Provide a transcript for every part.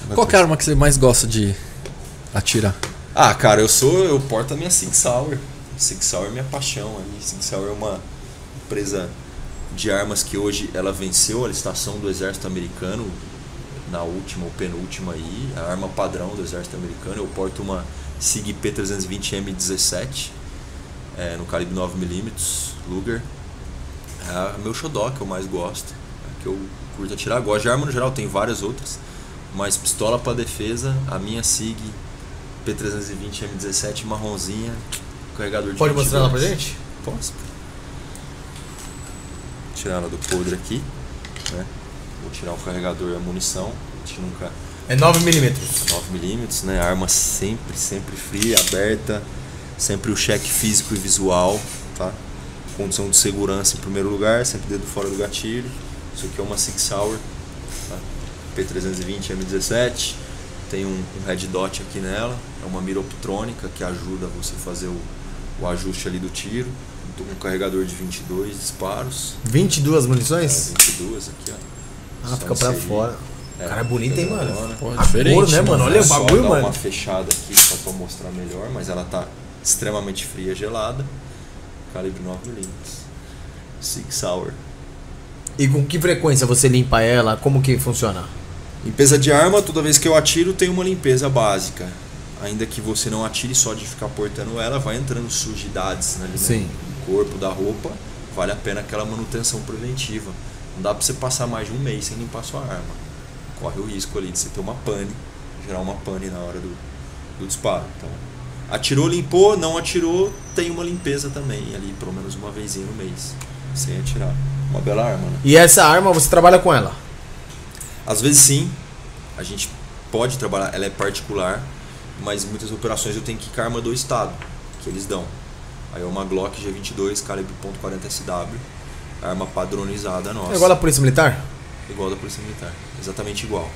Qual que é a arma que você mais gosta de atirar? Ah, cara, eu porto a minha Sig Sauer. Sig Sauer é minha paixão. A Sig Sauer é uma empresa de armas que hoje ela venceu a licitação do exército americano na última ou penúltima aí, a arma padrão do exército americano. Eu porto uma Sig P320M17 no calibre 9mm Luger. É meu xodó que eu mais gosto, que eu curto atirar. Gosto de arma no geral, tem várias outras, mas pistola para defesa, a minha Sig P320M17 marronzinha, carregador de Pode 22. mostrar ela pra gente? Posso. Tirar ela do podre aqui, né? Vou tirar o carregador e a munição. A gente nunca... É 9mm. 9mm, né? Arma sempre fria, aberta. Sempre o cheque físico e visual, tá? Condição de segurança em primeiro lugar, sempre dedo fora do gatilho. Isso aqui é uma Sig Sauer, tá? P320 M17. Tem um red dot aqui nela. É uma mira optrônica que ajuda você a fazer o ajuste ali do tiro. Tô com um carregador de 22 disparos. 22 munições? 22 aqui, ó. Ah, fica pra fora. O cara é bonito, hein, mano? Pô, A cor, né, mano? Olha o bagulho, só dar mano. uma fechada aqui só pra mostrar melhor, mas ela tá extremamente fria, gelada. Calibre 9mm. Sig Sauer. E com que frequência você limpa ela? Como que funciona? Limpeza de arma, toda vez que eu atiro tem uma limpeza básica. Ainda que você não atire só de ficar portando ela, vai entrando sujidades ali no corpo da roupa. Vale a pena aquela manutenção preventiva. Não dá pra você passar mais de um mês sem limpar sua arma. Corre o risco ali de você ter uma pane, gerar uma pane na hora do disparo. Então, atirou, limpou, não atirou, tem uma limpeza também ali, pelo menos uma vezinha no mês, sem atirar. Uma bela arma, né? E essa arma, você trabalha com ela? Às vezes sim, a gente pode trabalhar, ela é particular, mas muitas operações eu tenho que ir com a arma do estado, que eles dão. Aí é uma Glock G22, calibre .40 SW, arma padronizada nossa. É igual a Polícia Militar? Igual da Polícia Militar, exatamente igual.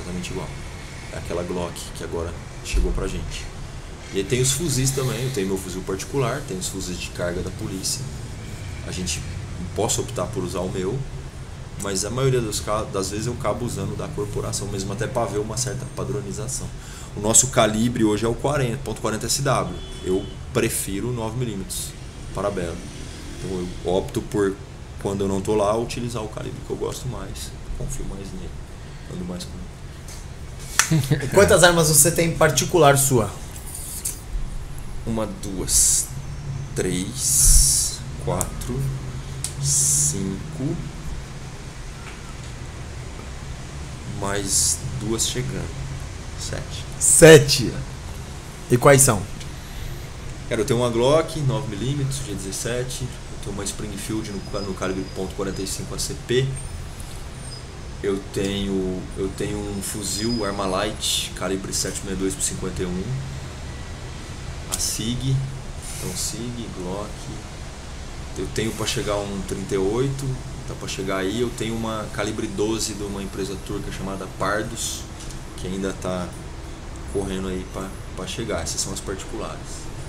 É aquela Glock que agora chegou pra gente. E aí tem os fuzis também, eu tenho meu fuzil particular, tem os fuzis de carga da polícia. A gente posso optar por usar o meu, mas a maioria das vezes eu acabo usando da corporação mesmo, até para ver uma certa padronização. O nosso calibre hoje é o .40 SW. Eu prefiro 9mm Parabellum. Então eu opto por, quando eu não tô lá, utilizar o calibre que eu gosto mais. Confio mais nele. Ando mais com ele. E quantas armas você tem em particular sua? 1, 2, 3, 4, 5, mais 2 chegando. 7. 7. E quais são? Cara, eu tenho uma Glock 9mm G17, eu tenho uma Springfield no calibre .45 ACP. Eu tenho um fuzil Armalite calibre 762 por 51. A Sig, então Sig, Glock. Eu tenho para chegar um 38, tá para chegar aí. Eu tenho uma calibre 12 de uma empresa turca chamada Pardus, que ainda tá correndo aí para chegar. Essas são as particulares.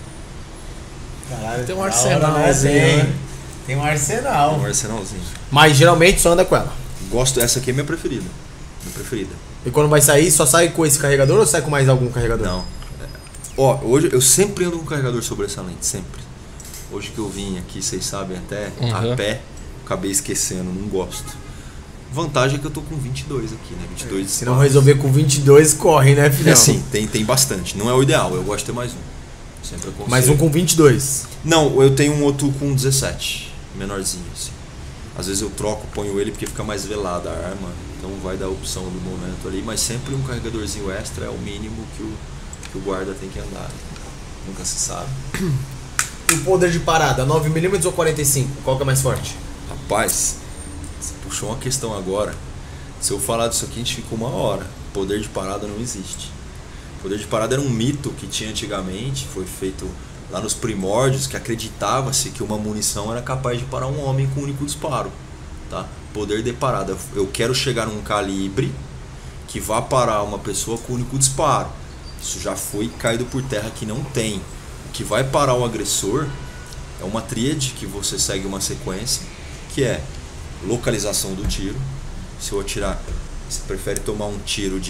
Caralho, tem um arsenalzinho, né? Tem um arsenal. Um arsenalzinho. Mas geralmente só anda com ela. Gosto, essa aqui é minha preferida. Minha preferida. E quando vai sair, só sai com esse carregador ou sai com mais algum carregador? Não. Ó, hoje eu sempre ando com carregador sobressalente, sempre. Hoje que eu vim aqui, vocês sabem até, a pé, acabei esquecendo, não gosto. Vantagem é que eu tô com 22 aqui, né? 22 Se não resolver com 22, corre, né, filhão? É sim, tem bastante. Não é o ideal, eu gosto de ter mais um. Sempre aconselho. Mais um com 22. Não, eu tenho um outro com 17, menorzinho assim. Às vezes eu troco, ponho ele porque fica mais velada a arma, então vai dar a opção do momento ali, mas sempre um carregadorzinho extra é o mínimo que o guarda tem que andar. Nunca se sabe. E o poder de parada, 9mm ou 45? Qual que é mais forte? Rapaz, você puxou uma questão agora. Se eu falar disso aqui, a gente fica uma hora. Poder de parada não existe. Poder de parada era um mito que tinha antigamente, foi feito lá nos primórdios, que acreditava-se que uma munição era capaz de parar um homem com um único disparo, tá? Poder de parada, eu quero chegar num calibre que vá parar uma pessoa com um único disparo. Isso já foi caído por terra que não tem. O que vai parar o agressor é uma tríade que você segue uma sequência, que é localização do tiro. Se eu atirar, você prefere tomar um tiro de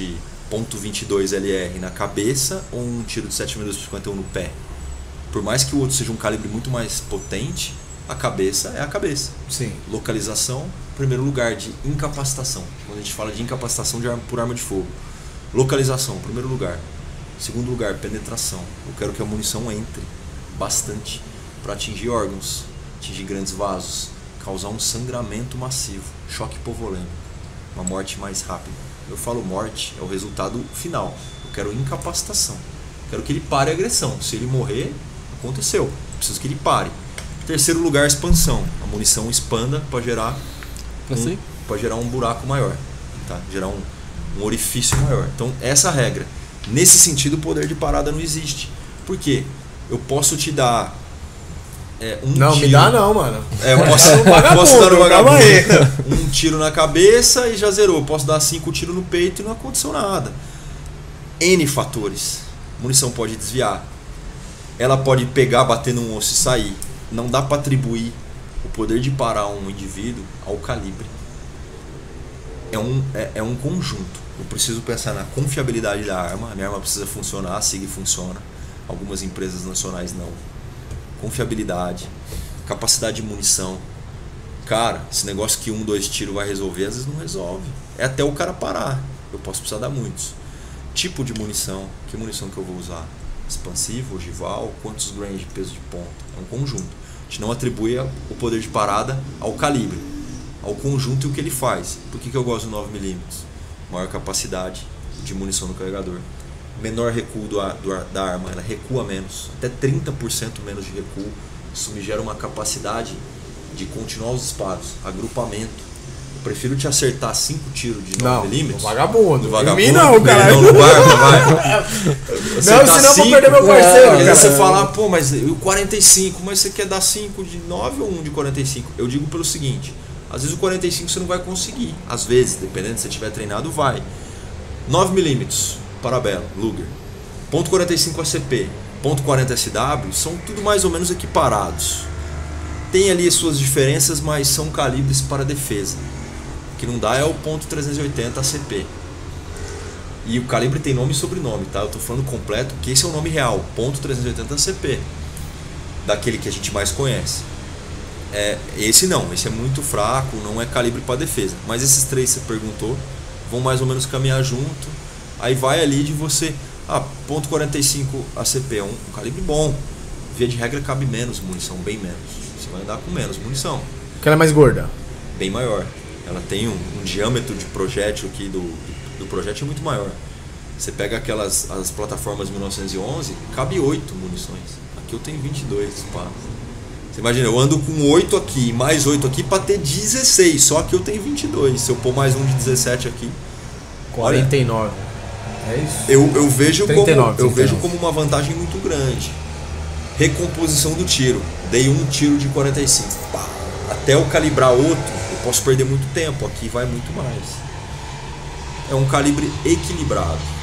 .22 LR na cabeça ou um tiro de 7.251 no pé? Por mais que o outro seja um calibre muito mais potente, a cabeça é a cabeça. Sim. Localização, primeiro lugar de incapacitação. Quando a gente fala de incapacitação por arma de fogo. Localização, primeiro lugar. Segundo lugar, penetração. Eu quero que a munição entre bastante para atingir órgãos, atingir grandes vasos, causar um sangramento massivo, choque hipovolêmico, uma morte mais rápida. Eu falo morte, é o resultado final. Eu quero incapacitação. Eu quero que ele pare a agressão. Se ele morrer, aconteceu. Eu preciso que ele pare. Terceiro lugar, expansão. A munição expanda para gerar um buraco maior, tá? Gerar um orifício maior. Então, essa é a regra. Nesse sentido, o poder de parada não existe. Por quê? Eu posso te dar não, tiro. Me dá não, mano. Eu posso dar um vagabundo, um tiro na cabeça e já zerou. Eu posso dar 5 tiros no peito e não aconteceu nada. N fatores. A munição pode desviar. Ela pode pegar, bater num osso e sair. Não dá para atribuir o poder de parar um indivíduo ao calibre. É um conjunto. Eu preciso pensar na confiabilidade da arma. A minha arma precisa funcionar, a SIG funciona. Algumas empresas nacionais não. Confiabilidade, capacidade de munição. Cara, esse negócio que 1, 2 tiros vai resolver, às vezes não resolve. É até o cara parar. Eu posso precisar dar muitos. Tipo de munição. Que munição que eu vou usar? Expansivo, ogival, quantos grains de peso de ponta? É um conjunto. A gente não atribui o poder de parada ao calibre, ao conjunto e o que ele faz. Por que eu gosto do 9mm? Maior capacidade de munição no carregador. Menor recuo da arma, ela recua menos, até 30% menos de recuo. Isso me gera uma capacidade de continuar os disparos, agrupamento. Eu prefiro te acertar 5 tiros de 9mm. No vagabundo. No vagabundo. Em mim não, cara. Não, no barco, vai. Não, senão eu vou perder meu parceiro. Aí você fala, pô, mas o 45, mas você quer dar 5 de 9 ou 1 de 45? Eu digo pelo seguinte, às vezes o 45 você não vai conseguir. Às vezes, dependendo se você tiver treinado, vai. 9mm, Parabellum, Luger. .45 ACP, .40 SW, são tudo mais ou menos equiparados. Tem ali as suas diferenças, mas são calibres para defesa. O que não dá é o .380 ACP. E o calibre tem nome e sobrenome, tá? Eu estou falando completo, que esse é o nome real, .380 ACP. Daquele que a gente mais conhece. Esse não, esse é muito fraco, não é calibre para defesa. Mas esses três que você perguntou, vão mais ou menos caminhar junto. Aí vai ali de você... .45 ACP é um calibre bom. Via de regra cabe menos munição, bem menos. Você vai andar com menos munição. Aquela é mais gorda? Bem maior. Ela tem um diâmetro de projétil aqui do projétil muito maior. Você pega as plataformas 1911, cabe 8 munições. Aqui eu tenho 22 disparos. Você imagina, eu ando com 8 aqui, mais 8 aqui para ter 16. Só que eu tenho 22. Se eu pôr mais um de 17 aqui... 49. Olha, é isso? Eu vejo 39, vejo como uma vantagem muito grande. Recomposição do tiro. Dei um tiro de 45. Pá. Até eu calibrar outro, eu posso perder muito tempo. Aqui vai muito mais. É um calibre equilibrado.